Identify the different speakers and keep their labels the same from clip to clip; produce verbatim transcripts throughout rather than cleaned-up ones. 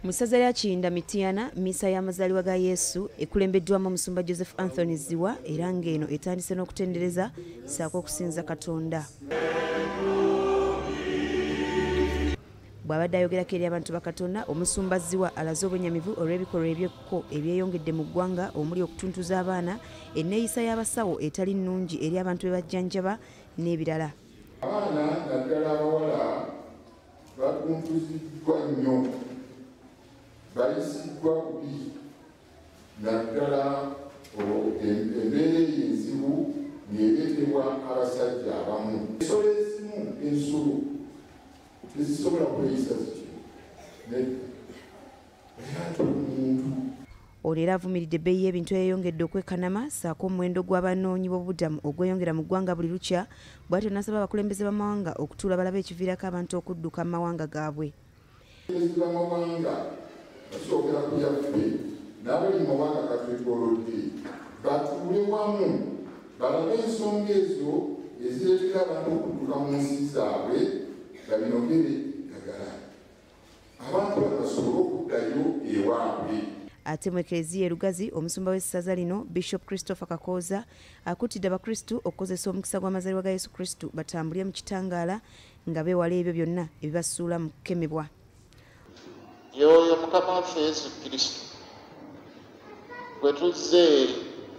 Speaker 1: Musaza lya Kinda Mitiana misa y'amazaalibwa ga Yesu ekulembeddwamu Omusumba Joseph Anthony Ziwa era ng'eno etandise n'okutendereza ssaako okusinza Katonda. Bw'abadde ayogerako eri abantu ba Katonda, Omusumba Ziwa alaze obwennyamivu olw'ebikolwa eby'ekko ebyeyongedde mu ggwanga omuli okutuntuza abaana, enneeyisa y'abasawo etali nnungi eri abantu be bajjanjaba n'ebirala.
Speaker 2: Abaana naddala abawala batuntuziddwa nnyo, bayisiddwa bubi, naddala embeera enzibu n'ereetebwa abasajja abamu. Ensolo ezimu ensolo tezisobola kweyisa zityo nedda omuntu.
Speaker 1: Ono era avumiridde ebbeeyi y'ebintu eyayongedde okwekanama ssaako omuwendo gw'abanoonyi b'obubudamu ogweyongera mu ggwanga buli lukya, bw'atyo n'asaba abakulembeze b'amawanga okutuula balaba ekiviirako abantu okudduka mu mawanga gaabwe.
Speaker 2: Abakulembeze b'amawanga basookera ku yaffe n'abali mu mawanga gatwetoolodde batuule wamu balabe ensonga ezo ezireetera abantu okudduka mu nsi zaabwe babinogere ddagala abantu basobole okuddayo ewaabwe.
Speaker 1: Ate mu Ekereziya e Lugazi, omusumba w'essaza lino Bishop Christopher Kakooza akuutidde Abakristu okukozesa omukisa gw'amazaalibwa ga Yesu Kristu batambulire mu kitangaala nga beewala ebyo byonna ebibasuula mu kukemebwa.
Speaker 3: Y'oyo Mukama waffe Yesu Kristu bwe tuzze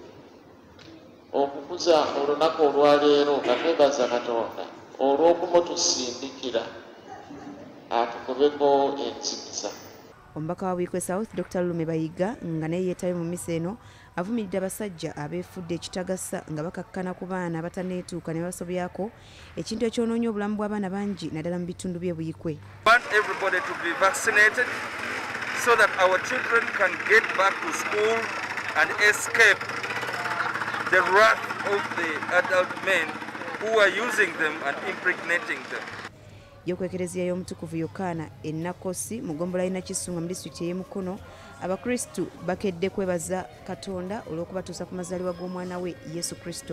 Speaker 3: okukuza olunaku olwaleero nga twebaza Katonda olw'okumutusindikira atukubeko enzikisa.
Speaker 1: Omubaka wa Bwikwe South Doctor Lume Bayiga nga naye yeetabe mu mmisa eno avumiridde abasajja abeefudde ekitagasa nga bakakkana ku baana abatanneetuuka ne basobyako ekintu ekyonoonya obulamu bw'abaana bangi naddala mu bitundu by'e Buyikwe.
Speaker 4: Want everybody to be vaccinated so that our children can get back to school and escape the wrath of the adult men who are using them and impregnating them.
Speaker 1: Y'okwekereziya y'omutukuvu Yokaana e Nakosi mu ggombolola y'e Nakisunga mu disitulikiti y'e Mukono, Abakristu bakedde kwebaza Katonda olw'okubatuusa ku mazaalibwa g'omwana we Yesu Kristo.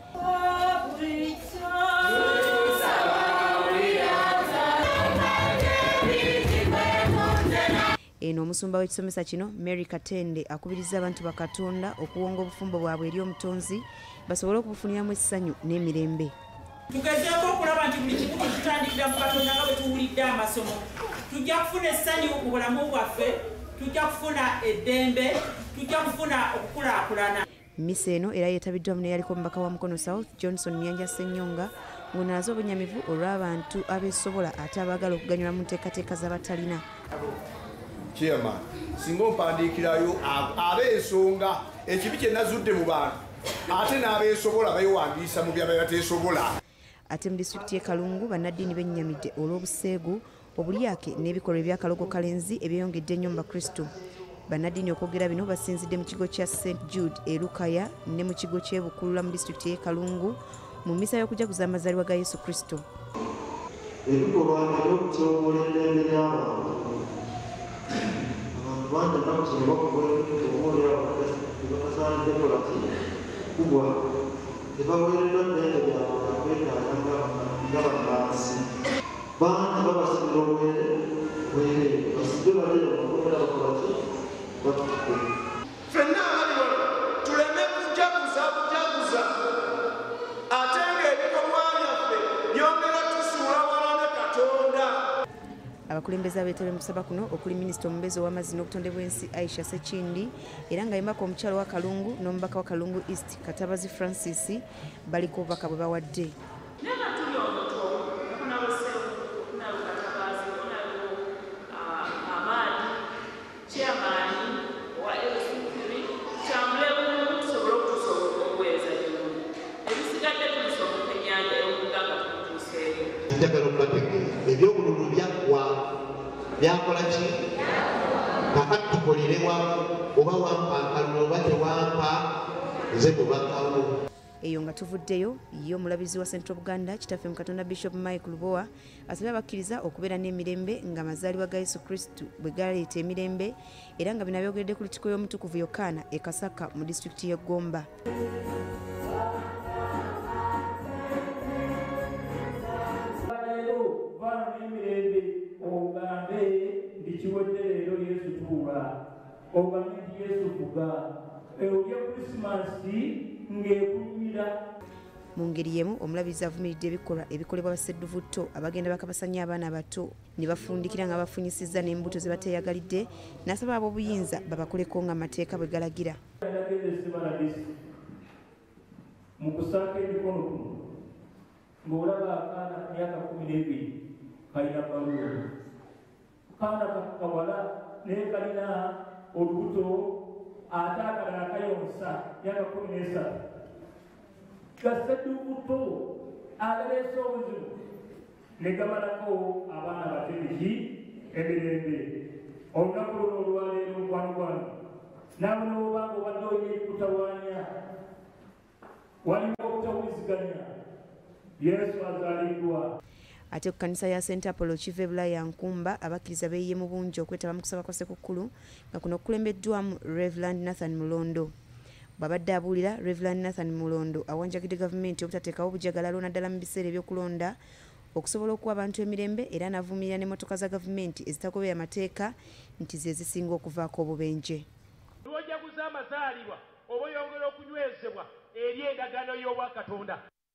Speaker 1: Eno omusumba w'ekisomesa kino Mary Katende akubiriza abantu ba Katonda okuwonga obufumbo bwabwe eri omutonzi basobole okubufuniramu essanyu n'emirembe.
Speaker 5: Tugezeeko okulaba nti buli kimu kitutandikira mu Katonda nga bwe tuwulidde amasomo. Tujja kufuna essanyu mu bulamu bwaffe, tujja kufuna eddembe, tujja kufuna okukulaakulana.
Speaker 1: Mmisa eno era yeetabiddwamu n'eyaliko omubaka wa Mukono South Johnson Nyanja Ssennyonga ng'onaaze obwennyamivu olw'abantu abeesobola ate abaagala okuganyula mu nteekateeka z'abatalina.
Speaker 6: Chairman, singa ompandiikirayo abeesonga ekibi kye nazudde mu bantu ate n'abeesobola beewandiisa mu byaba bateesobola.
Speaker 1: Ate mu disitulikiti y'e Kalungu bannaddiini bennyamidde olw'obuseegu, obulyake n'ebikolwa eby'akalogo kalenzi ebyeyongedde ennyo mu Bakristu. Bannaddiini okwogera bino basinzidde mu kigo kya Saint Jude e Lukaya ne mu kigo ky'e Bukulula mu disitulikiti y'e Kalungu mu mmisa y'okujaguza amazaalibwa ga Yesu Kristo.
Speaker 7: Ebikolwa eby'okutyoboola eddembe ly'abantu abantu bangi nakusoma bakubola omuolera bakasaaniddeko lati kubwa tebaweereddwa ddembe lyabwe akwetaana nga bannansi bangi babasibira obwereere basibye baleero bakomera bakolaki batukuke.
Speaker 8: Ffenna abali wano tuleme kujaguza bujaguza ate ng'ebikolwa byaffe byongera tusuula wala ne Katonda.
Speaker 1: Abakulembeze abeetebe mu kusaba kuno okuli minisita omubeezi ow'amazzi n'obutonde bw'ensi Aisha Ssekindi era ng'ayambako omukyalo wa Kalungu n'omubaka wa Kalungu East Katabazi Francis baliko obubaka bwe bawadde.
Speaker 7: Ebyobululu byaggwa byakola ki? Kakati tukolerewa oba wampa akalulu oba tewampa nze mubakawo.
Speaker 1: Eyo nga tuvuddeyo ye omulabizi wa Central Buganda kitaffe mu Katonda Bishop Mike Lubowa asabye abakkiriza okubeera n'emirembe nga amazaalibwa ga Yesu Kristu bwe galeeta emirembe era nga bino abyogeredde ku lukiiko y'omutukuvu Yokaana e Kasaka mu disitulikiti y'e Gomba.
Speaker 9: ekiwedde leero Yesu tuula ogambe nti Yesu fuga olya Krisimasi ng'ekunyumira.
Speaker 1: Mu ngeri y'emu omulabizi avumiridde ebikolwa ebikolebwa bassedduvutto abagenda bakabasanya abaana abato ne bafundikira nga bafunyisizza n'embuto ze bateeyagalidde n'asaba ab'obuyinza babakoleko nga amateeka bwe galagira.
Speaker 9: Mu kusaaka emikono kuno ng'olaba akaana myaka kumi n'ebiri kalina baluwa, kaana kawala naye kalina olubuto ate akalala kayonsa myaka kumi n'esatu. Gassedduvutto agaleese obuzibu ne gamalako abaana abategeji emirembe. Olunaku luno olwaleero mukwano gwange naawe n'obanga obadde olina ekikutawaanya waliwo okutawuliziganya Yesu azaaliddwa.
Speaker 1: Ate ku kkanisa ya Saint Apollo Chief Ebulaya Nkumba abakkiriza beeyiye mu bungi okwetaba mu kusaba kwa Ssekukkulu nga kuno kulembeddwamu Reverend Nathan Mulondo. Babadde abuulira Reverend Nathan Mulondo awanjagidde gavumenti obutateekawo bujagalalo naddala mu biseera ebyokulonda okusobola okuwa abantu emirembe era n'avumirira n'emmotoka za gavumenti ezitagobera amateeka nti ze zisinga okuvaako obubenje.
Speaker 10: Bajaguza amazaalibwa oba oyongera okunywezebwa eri endagaano y'obwakatonda.